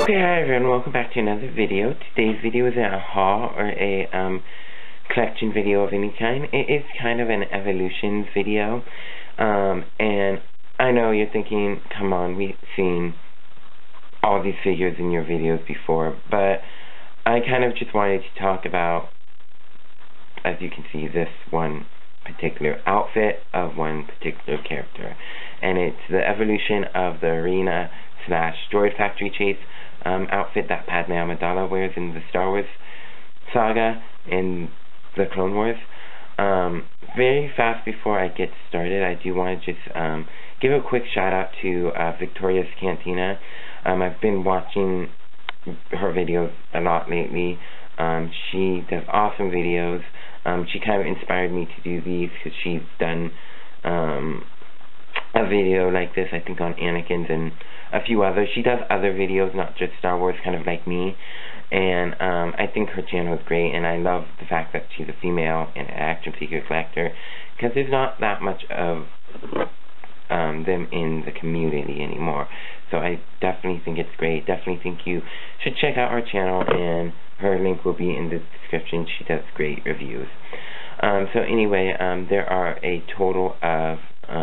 Okay, hi everyone, welcome back to another video. Today's video is a haul or a collection video of any kind. It is kind of an evolutions video, and I know you're thinking, come on, we've seen all these figures in your videos before, but I kind of just wanted to talk about, as you can see, this one particular outfit of one particular character, and it's the evolution of the Arena / Droid Factory chase outfit that Padme Amdiala wears in the Star Wars saga in the Clone Wars. Very fast before I get started, I do want to just give a quick shout out to Victoria's Cantina. I've been watching her videos a lot lately. She does awesome videos. She kind of inspired me to do these because she's done a video like this, I think, on Anakin's and a few others. She does other videos, not just Star Wars, kind of like me, and I think her channel is great, and I love the fact that she's a female and an action figure collector, because there's not that much of them in the community anymore. So I definitely think it's great. Definitely think you should check out her channel, and her link will be in the description. She does great reviews. So anyway, there are a total of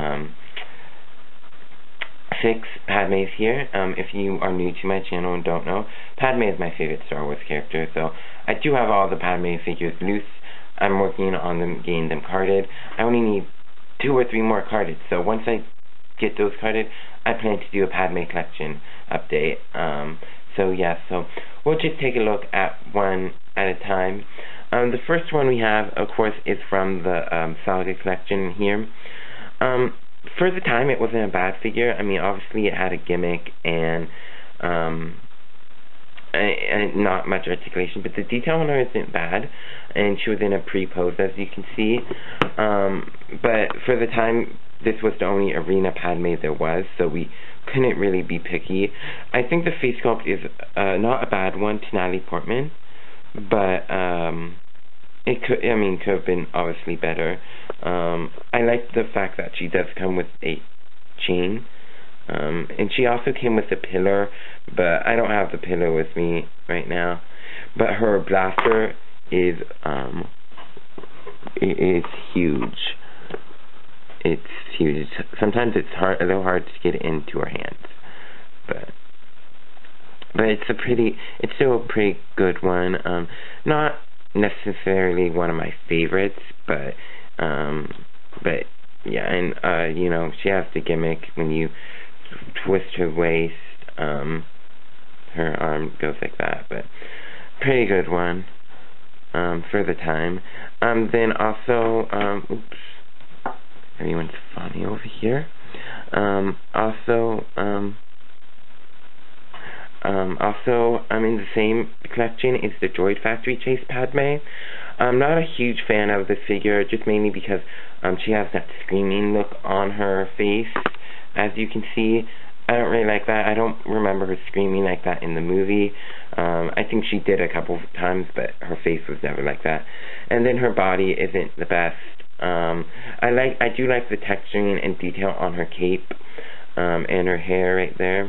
6 Padmes here. If you are new to my channel and don't know, Padme is my favorite Star Wars character, so I do have all the Padme figures loose. I'm working on them, getting them carded. I only need 2 or 3 more carded, so once I get those carded, I plan to do a Padme collection update. So yeah, so we'll just take a look at one at a time. The first one we have, of course, is from the Saga collection here. For the time, it wasn't a bad figure. I mean, obviously it had a gimmick and not much articulation, but the detail on her isn't bad, and she was in a pre-pose, as you can see. But for the time, this was the only Arena Padme there was, so we couldn't really be picky. I think the face sculpt is not a bad one to Natalie Portman, but it could have been obviously better. I like the fact that she does come with a chain, and she also came with a pillar, but I don't have the pillar with me right now. But her blaster is huge. It's huge. Sometimes it's a little hard to get it into her hands, but it's still a pretty good one. Not necessarily one of my favorites, but yeah, and you know, she has the gimmick when you twist her waist, her arm goes like that, but pretty good one for the time. Then also, oops, everyone's funny over here. Also, in the same collection is the Droid Factory chase Padme. I'm not a huge fan of this figure, just mainly because she has that screaming look on her face, as you can see. I don't really like that. I don't remember her screaming like that in the movie. I think she did a couple of times, but her face was never like that. And then her body isn't the best. I do like the texturing and detail on her cape, and her hair right there.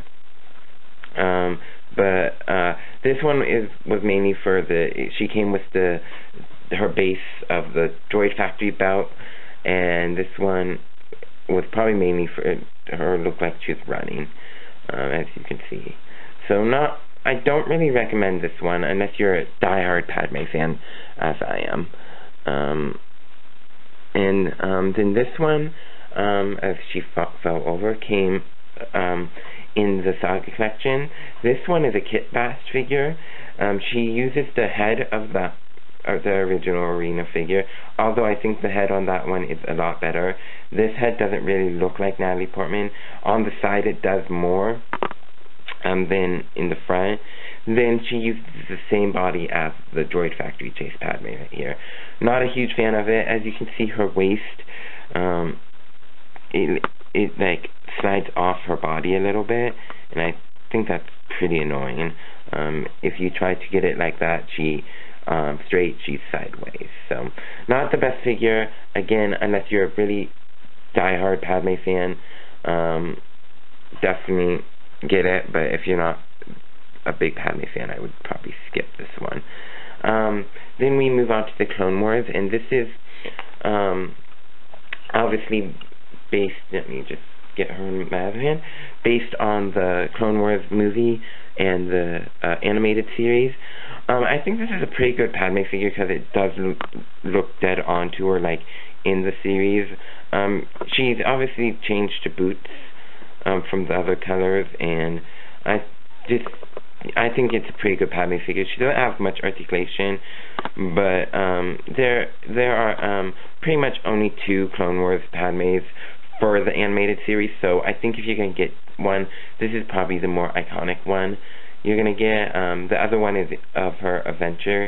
But this one was mainly for she came with her base of the Droid Factory belt, and this one was probably mainly for her look like she was running, as you can see. So I don't really recommend this one unless you're a diehard Padme fan, as I am. And then this one, as she fell over, came in the Saga collection. This one is a Kit Bast figure. She uses the head of the original Arena figure, although I think the head on that one is a lot better. This head doesn't really look like Natalie Portman. On the side it does more than in the front. Then she uses the same body as the Droid Factory chase Padme right here. Not a huge fan of it. As you can see, her waist, it like slides off her body a little bit, and I think that's pretty annoying. If you try to get it like that, straight, she's sideways. So not the best figure. Again, unless you're a really diehard Padme fan, definitely get it. But if you're not a big Padme fan, I would probably skip this one. Then we move on to the Clone Wars, and this is obviously based, let me just get her in my other hand, based on the Clone Wars movie and the animated series. I think this is a pretty good Padme figure because it does look dead on to her, like in the series. She's obviously changed to boots from the other colors, and I think it's a pretty good Padme figure. She doesn't have much articulation, but there are pretty much only 2 Clone Wars Padmes for the animated series, so I think if you're going to get one, this is probably the more iconic one you're going to get. The other one is of her adventure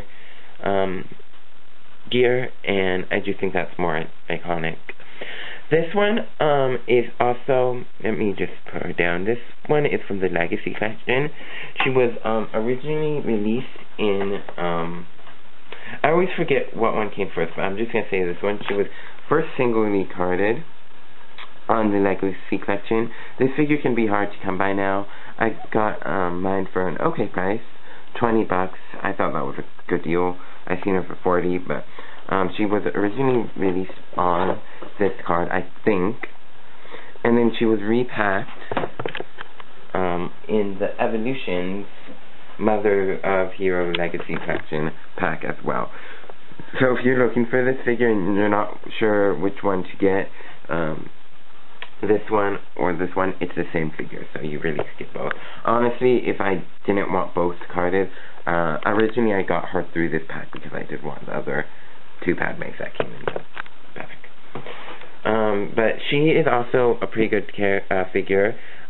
gear, and I do think that's more iconic. This one is also, let me just put her down, this one is from the Legacy Collection. She was originally released in, I always forget what one came first, but I'm just going to say this one. She was first singly carded on the Legacy Collection. This figure can be hard to come by now. I got mine for an okay price, $20. I thought that was a good deal. I've seen her for $40, but she was originally released on this card, I think, and then she was repacked in the Evolutions Mother of Hero Legacy Collection pack as well. So if you're looking for this figure and you're not sure which one to get, this one or this one, it's the same figure, so you really skip both. Honestly, if I didn't want both carded, originally I got her through this pack because I did want the other 2 Padmes that came in the pack. But she is also a pretty good figure.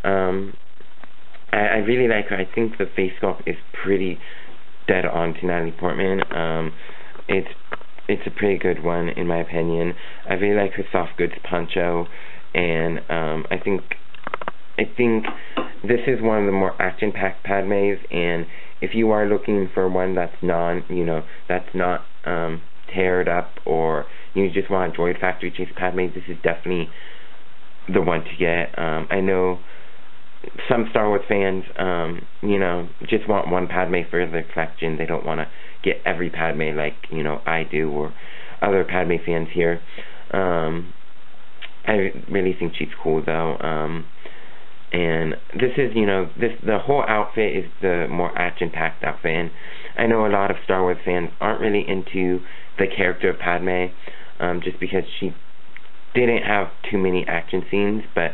I really like her. I think the face sculpt is pretty dead on to Natalie Portman. It's a pretty good one in my opinion. I really like her soft goods poncho, and I think this is one of the more action-packed Padmes, and if you are looking for one that's that's not teared up, or you just want a Droid Factory chase Padme, this is definitely the one to get. I know some Star Wars fans, just want one Padme for their collection. They don't want to get every Padme like, I do, or other Padme fans here. I really think she's cool though, and this is, the whole outfit is the more action-packed outfit, and I know a lot of Star Wars fans aren't really into the character of Padme, just because she didn't have too many action scenes, but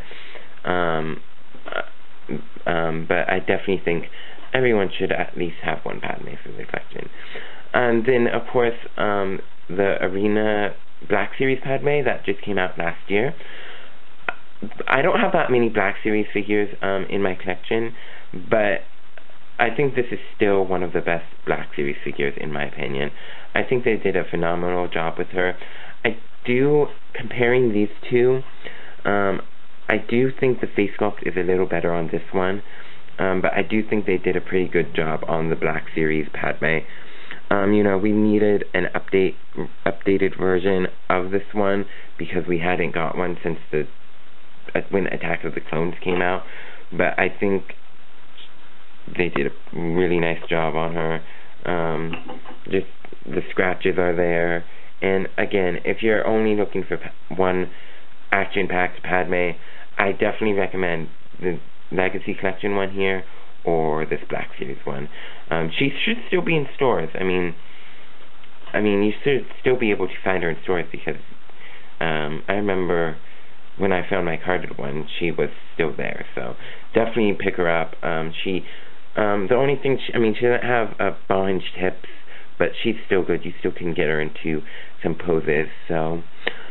I definitely think everyone should at least have one Padme for their collection. And then, of course, the Arena Black Series Padme that just came out last year. I don't have that many Black Series figures in my collection, but I think this is still one of the best Black Series figures in my opinion. I think they did a phenomenal job with her. Comparing these two, I do think the face sculpt is a little better on this one, but I do think they did a pretty good job on the Black Series Padme. We needed an updated version of this one because we hadn't got one since when Attack of the Clones came out, but I think they did a really nice job on her. Just the scratches are there, and again, if you're only looking for one action-packed Padme, I definitely recommend the Legacy Collection one here, or this Black Series one. She should still be in stores. I mean, you should still be able to find her in stores because I remember when I found my carded one, she was still there. So definitely pick her up. The only thing, she doesn't have ball-hinged hips, but she's still good. You still can get her into some poses. So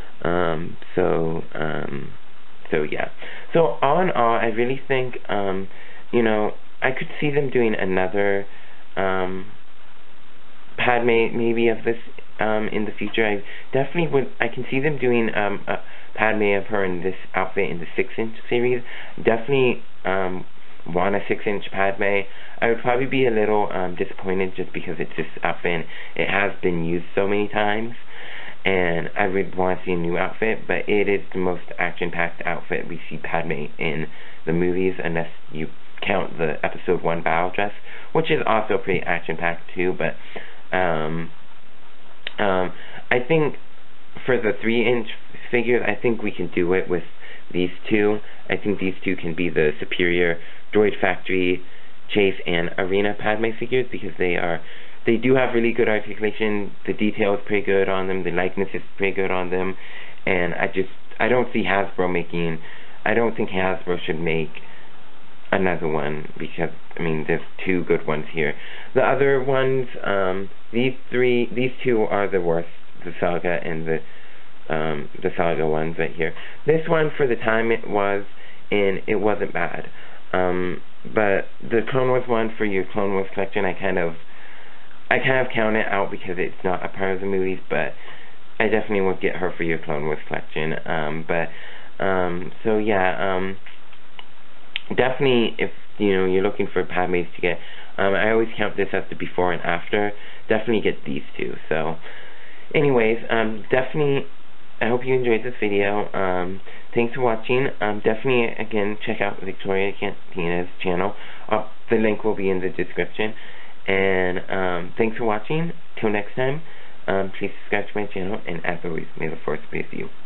yeah. So all in all, I really think, I could see them doing another Padme maybe of this in the future. I definitely would. I can see them doing a Padme of her in this outfit in the 6-inch series. Definitely want a 6-inch Padme. I would probably be a little disappointed just because it's this outfit and it has been used so many times, and I would want to see a new outfit, but it is the most action-packed outfit we see Padme in the movies, unless you count the episode 1 battle dress, which is also pretty action-packed too, but I think for the 3-inch figures, I think we can do it with these two. I think these two can be the superior Droid Factory, Chase, and Arena Padme figures, because they do have really good articulation. The detail is pretty good on them. The likeness is pretty good on them, and I don't see Hasbro making. I don't think Hasbro should make another one, because I mean there's two good ones here. The other ones, these two are the worst. The Saga and the Saga ones right here. This one, for the time it was in, it wasn't bad. But the Clone Wars one for your Clone Wars collection, I kind of count it out because it's not a part of the movies, but I definitely would get her for your Clone Wars collection. So yeah, definitely if you're looking for Padmes to get, I always count this as the before and after. Definitely get these two. So anyways, definitely, I hope you enjoyed this video. Thanks for watching. Definitely, again, check out Victoria Cantina's channel. The link will be in the description. And thanks for watching. Till next time, please subscribe to my channel. And as always, may the Force be with you.